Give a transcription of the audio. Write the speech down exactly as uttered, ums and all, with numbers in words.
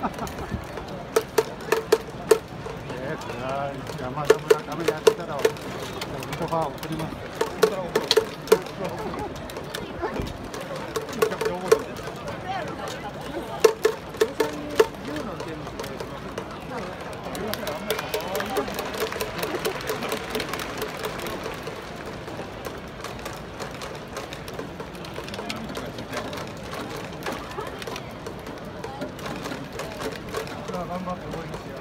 山田村上やってたら、言葉を送ります。頑張って思いますよ。